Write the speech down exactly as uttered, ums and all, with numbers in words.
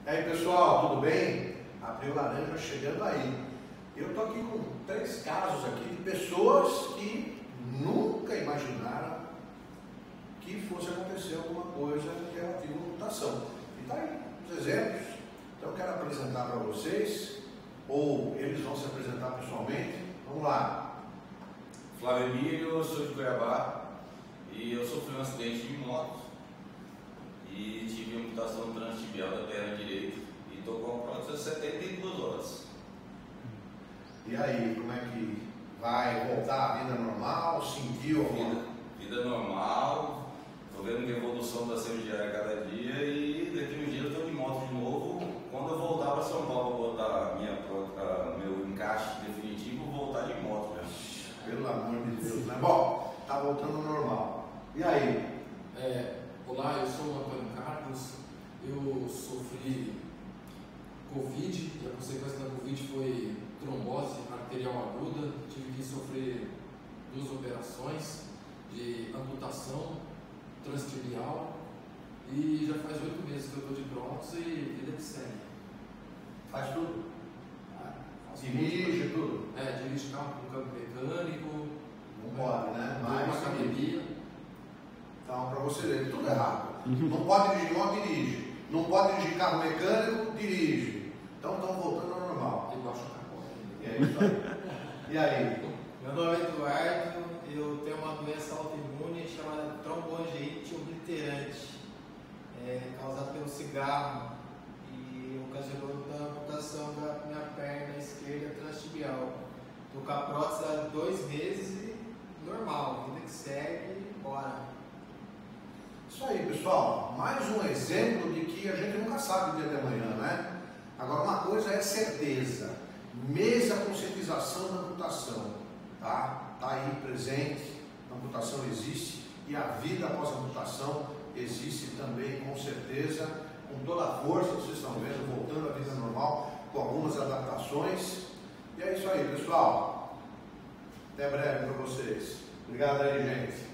E aí pessoal, tudo bem? Abril Laranja chegando aí. Eu estou aqui com três casos aqui de pessoas que nunca imaginaram que fosse acontecer alguma coisa relativa à mutação. E tá aí os exemplos. Então eu quero apresentar para vocês, ou eles vão se apresentar pessoalmente. Vamos lá. Flávio Emílio, eu sou de Cuiabá e eu sofri um acidente de moto e tive uma mutação transtibial da perna direita e estou com a prótese há setenta e duas horas. E aí, como é que vai voltar à vida normal? Sentiu alguma Vida, vida normal, estou vendo uma evolução da cirurgia a cada dia e daqui a um dia eu estou de moto de novo. Quando eu voltar para São Paulo, botar minha, a, meu encaixe definitivo, vou voltar de moto mesmo. Pelo amor de Deus, né? Bom, tá voltando ao normal. E aí? É, olá, eu sou o Antônio Carlos, eu sofri Covid e a consequência da Covid foi trombose arterial aguda, tive que sofrer duas operações de amputação transtibial e já faz oito meses que eu estou de prótese e vida que segue. Faz tudo? Ah, faço Dirige tudo? É, dirige carro com câmbio mecânico. Não pode, né? Vou Mas na academia. Então, para você ver, tudo errado. Não pode dirigir moto, dirige. Não pode dirigir carro mecânico, dirige. Então estão voltando ao normal. Eu baixo a capota. E é isso aí. E aí? Meu nome é Eduardo, eu tenho uma doença autoimune chamada trombongite obliterante, é, causada pelo cigarro e ocasionou a amputação da minha perna esquerda transtibial. Estou com a prótese há dois meses e normal, vida que segue, bora. Isso aí, pessoal. Mais um exemplo de que a gente nunca sabe o dia de amanhã, né? Agora, uma coisa é certeza. Mesmo a conscientização da amputação, tá? Tá aí presente. A amputação existe e a vida após a amputação existe também, com certeza, com toda a força, vocês estão vendo, voltando à vida normal, com algumas adaptações. E é isso aí, pessoal. Até breve para vocês. Obrigado aí, gente.